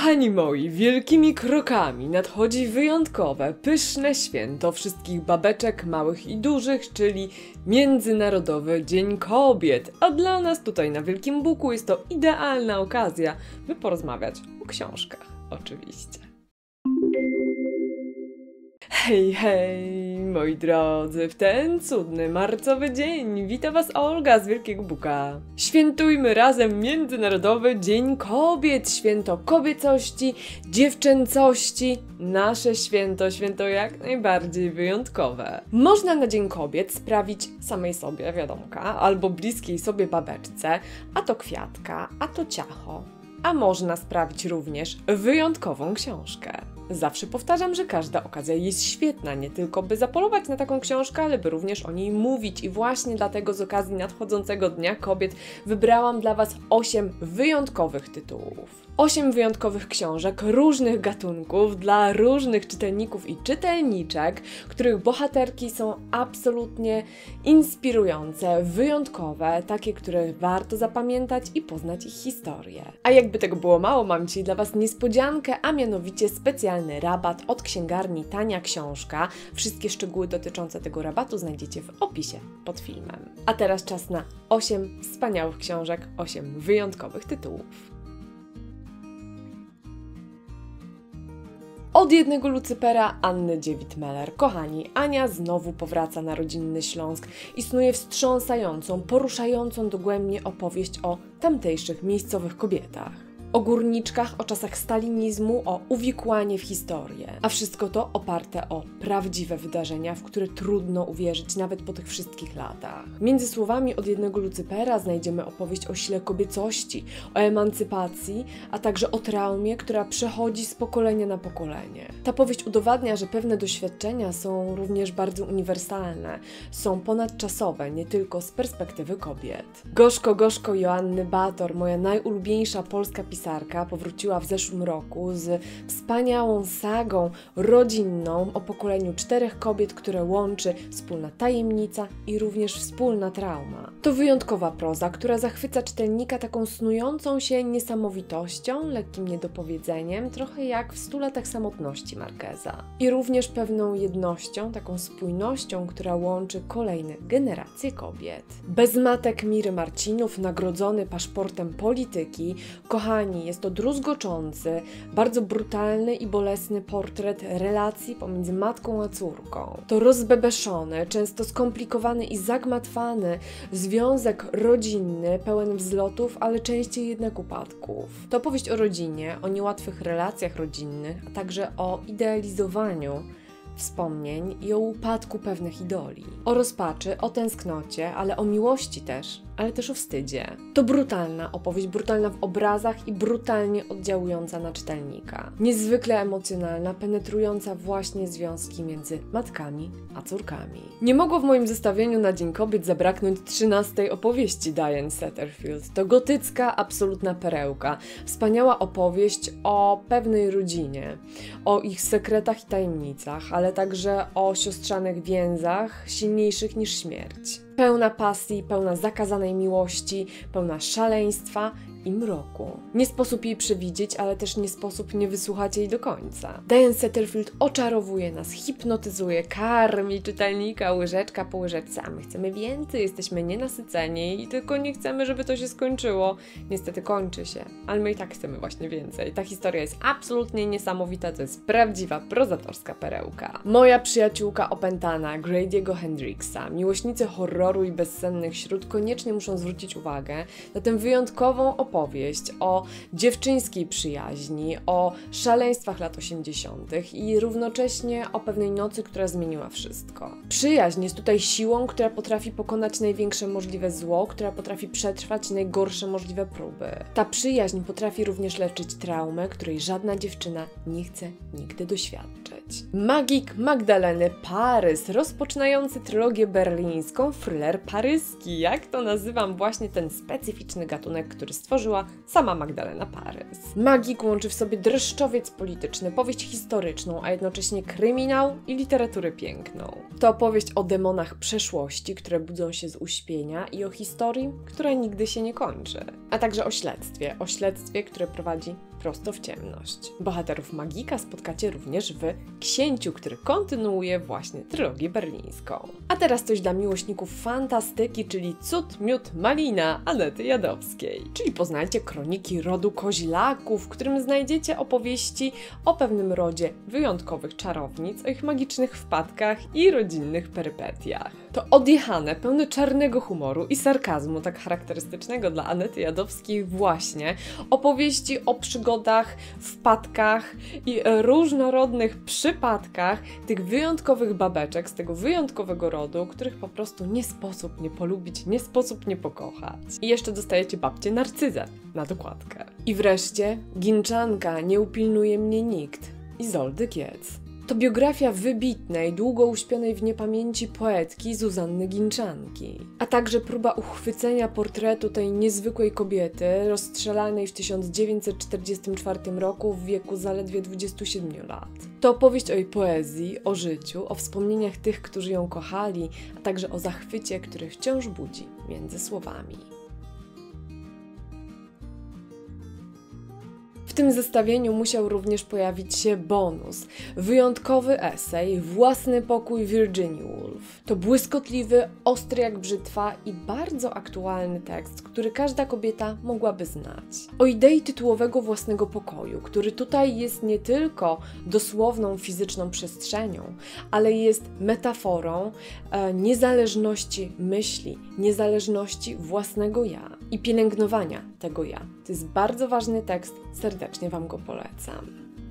Kochani moi, wielkimi krokami nadchodzi wyjątkowe, pyszne święto wszystkich babeczek, małych i dużych, czyli Międzynarodowy Dzień Kobiet. A dla nas tutaj na Wielkim Buku jest to idealna okazja, by porozmawiać o książkach, oczywiście. Hej, hej, moi drodzy, w ten cudny marcowy dzień wita was Olga z Wielkiego Buka. Świętujmy razem Międzynarodowy Dzień Kobiet, święto kobiecości, dziewczęcości, nasze święto jak najbardziej wyjątkowe. Można na Dzień Kobiet sprawić samej sobie wiadomka, albo bliskiej sobie babeczce, a to kwiatka, a to ciacho. A można sprawić również wyjątkową książkę. Zawsze powtarzam, że każda okazja jest świetna, nie tylko by zapolować na taką książkę, ale by również o niej mówić. I właśnie dlatego z okazji nadchodzącego Dnia Kobiet wybrałam dla was 8 wyjątkowych tytułów. 8 wyjątkowych książek różnych gatunków dla różnych czytelników i czytelniczek, których bohaterki są absolutnie inspirujące, wyjątkowe, takie, które warto zapamiętać i poznać ich historię. A jakby tego było mało, mam dzisiaj dla was niespodziankę, a mianowicie specjalny rabat od księgarni Tania Książka. Wszystkie szczegóły dotyczące tego rabatu znajdziecie w opisie pod filmem. A teraz czas na 8 wspaniałych książek, 8 wyjątkowych tytułów. Od jednego Lucypera Anny Dziewit-Meller. Kochani, Ania znowu powraca na rodzinny Śląsk i snuje wstrząsającą, poruszającą dogłębnie opowieść o tamtejszych miejscowych kobietach. O górniczkach, o czasach stalinizmu, o uwikłanie w historię. A wszystko to oparte o prawdziwe wydarzenia, w które trudno uwierzyć nawet po tych wszystkich latach. Między słowami Od jednego Lucypera znajdziemy opowieść o sile kobiecości, o emancypacji, a także o traumie, która przechodzi z pokolenia na pokolenie. Ta powieść udowadnia, że pewne doświadczenia są również bardzo uniwersalne, są ponadczasowe, nie tylko z perspektywy kobiet. Gorzko, gorzko Joanny Bator, moja najulubieńsza polska pisarka, powróciła w zeszłym roku z wspaniałą sagą rodzinną o pokoleniu 4 kobiet, które łączy wspólna tajemnica i również wspólna trauma. To wyjątkowa proza, która zachwyca czytelnika taką snującą się niesamowitością, lekkim niedopowiedzeniem, trochę jak w 100 latach samotności Marqueza. I również pewną jednością, taką spójnością, która łączy kolejne generacje kobiet. Bez matek Miry Marcinów, nagrodzony paszportem polityki, kochani, jest to druzgoczący, bardzo brutalny i bolesny portret relacji pomiędzy matką a córką. To rozbebeszony, często skomplikowany i zagmatwany związek rodzinny, pełen wzlotów, ale częściej jednak upadków. To opowieść o rodzinie, o niełatwych relacjach rodzinnych, a także o idealizowaniu wspomnień i o upadku pewnych idoli. O rozpaczy, o tęsknocie, ale o miłości też, ale też o wstydzie. To brutalna opowieść, brutalna w obrazach i brutalnie oddziałująca na czytelnika. Niezwykle emocjonalna, penetrująca właśnie związki między matkami a córkami. Nie mogło w moim zestawieniu na Dzień Kobiet zabraknąć 13 opowieści Diane Setterfield. To gotycka, absolutna perełka. Wspaniała opowieść o pewnej rodzinie, o ich sekretach i tajemnicach, ale także o siostrzanych więzach silniejszych niż śmierć. Pełna pasji, pełna zakazanej miłości, pełna szaleństwa i mroku. Nie sposób jej przewidzieć, ale też nie sposób nie wysłuchać jej do końca. Diane Setterfield oczarowuje nas, hipnotyzuje, karmi czytelnika łyżeczka po łyżeczce, a my chcemy więcej, jesteśmy nienasyceni i tylko nie chcemy, żeby to się skończyło. Niestety kończy się, ale my i tak chcemy właśnie więcej. Ta historia jest absolutnie niesamowita, to jest prawdziwa, prozatorska perełka. Moja przyjaciółka opętana, Grady'ego Hendricksa. Miłośnicy horroru i bezsennych śród koniecznie muszą zwrócić uwagę na tę wyjątkową opowieść o dziewczyńskiej przyjaźni, o szaleństwach lat 80. i równocześnie o pewnej nocy, która zmieniła wszystko. Przyjaźń jest tutaj siłą, która potrafi pokonać największe możliwe zło, która potrafi przetrwać najgorsze możliwe próby. Ta przyjaźń potrafi również leczyć traumę, której żadna dziewczyna nie chce nigdy doświadczyć. Magik Magdaleny Parys, rozpoczynający trylogię berlińską, thriller paryski. Jak to nazywam właśnie ten specyficzny gatunek, który stworzyła sama Magdalena Parys. Magik łączy w sobie dreszczowiec polityczny, powieść historyczną, a jednocześnie kryminał i literaturę piękną. To opowieść o demonach przeszłości, które budzą się z uśpienia i o historii, która nigdy się nie kończy. A także o śledztwie, które prowadzi prosto w ciemność. Bohaterów Magika spotkacie również w Księciu, który kontynuuje właśnie trylogię berlińską. A teraz coś dla miłośników fantastyki, czyli Cud, miód, malina Anety Jadowskiej. Czyli poznajcie kroniki rodu Kozilaków, w którym znajdziecie opowieści o pewnym rodzie wyjątkowych czarownic, o ich magicznych wpadkach i rodzinnych perypetiach. To odjechane, pełne czarnego humoru i sarkazmu, tak charakterystycznego dla Anety Jadowskiej właśnie, opowieści o przygodach, wpadkach i różnorodnych przypadkach tych wyjątkowych babeczek z tego wyjątkowego rodu, których po prostu nie sposób nie polubić, nie sposób nie pokochać. I jeszcze dostajecie babcię Narcyzę na dokładkę. I wreszcie Ginczanka, nie upilnuje mnie nikt, Izoldy Kiec. To biografia wybitnej, długo uśpionej w niepamięci poetki Zuzanny Ginczanki, a także próba uchwycenia portretu tej niezwykłej kobiety rozstrzelanej w 1944 roku w wieku zaledwie 27 lat. To opowieść o jej poezji, o życiu, o wspomnieniach tych, którzy ją kochali, a także o zachwycie, który wciąż budzi między słowami. W tym zestawieniu musiał również pojawić się bonus. Wyjątkowy esej Własny pokój Virginia Woolf. To błyskotliwy, ostry jak brzytwa i bardzo aktualny tekst, który każda kobieta mogłaby znać. O idei tytułowego własnego pokoju, który tutaj jest nie tylko dosłowną fizyczną przestrzenią, ale jest metaforą niezależności myśli, niezależności własnego ja i pielęgnowania tego ja. To jest bardzo ważny tekst, serdecznie Wam go polecam.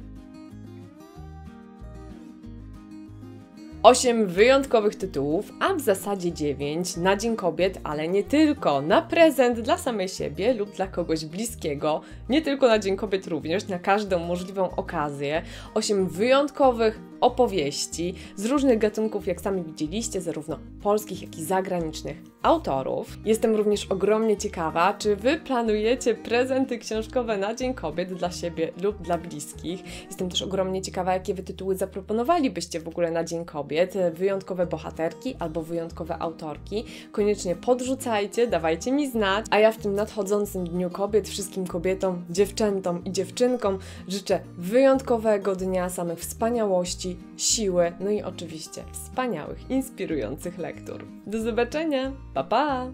8 wyjątkowych tytułów, a w zasadzie 9 na Dzień Kobiet, ale nie tylko, na prezent dla samej siebie lub dla kogoś bliskiego, nie tylko na Dzień Kobiet również, na każdą możliwą okazję. 8 wyjątkowych opowieści z różnych gatunków, jak sami widzieliście, zarówno polskich, jak i zagranicznych autorów. Jestem również ogromnie ciekawa, czy Wy planujecie prezenty książkowe na Dzień Kobiet dla siebie lub dla bliskich. Jestem też ogromnie ciekawa, jakie Wy tytuły zaproponowalibyście w ogóle na Dzień Kobiet. Wyjątkowe bohaterki albo wyjątkowe autorki. Koniecznie podrzucajcie, dawajcie mi znać, a ja w tym nadchodzącym Dniu Kobiet wszystkim kobietom, dziewczętom i dziewczynkom życzę wyjątkowego dnia, samych wspaniałości, siły, no i oczywiście wspaniałych, inspirujących lektur. Do zobaczenia! Pa, pa!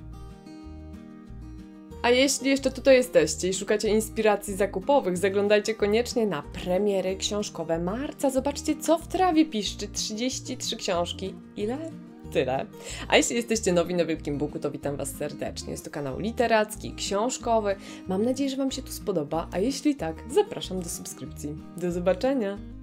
A jeśli jeszcze tutaj jesteście i szukacie inspiracji zakupowych, zaglądajcie koniecznie na premiery książkowe marca. Zobaczcie, co w trawie piszczy. 33 książki. Ile? Tyle. A jeśli jesteście nowi na Wielkim Booku, to witam Was serdecznie. Jest to kanał literacki, książkowy. Mam nadzieję, że Wam się tu spodoba, a jeśli tak, zapraszam do subskrypcji. Do zobaczenia!